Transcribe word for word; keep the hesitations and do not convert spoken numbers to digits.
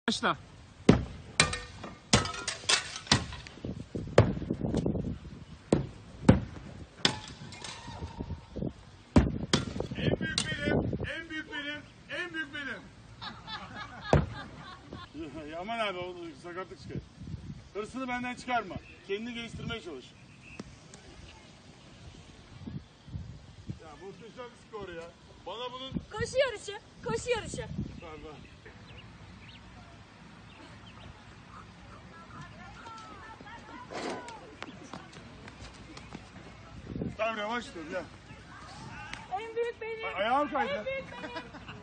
Başla. En büyük benim, en büyük benim, en büyük benim. Ya aman abi, o sakatlık çıkar. Hırsını benden çıkarma. Kendini geliştirmeye çalış. Ya muhteşem bir skor ya. Bana bunun... Koşu yarışı, koşu yarışı. Var var. Tamam, yavaş dur ya. En büyük benim. Ayağım kaydı. En büyük benim.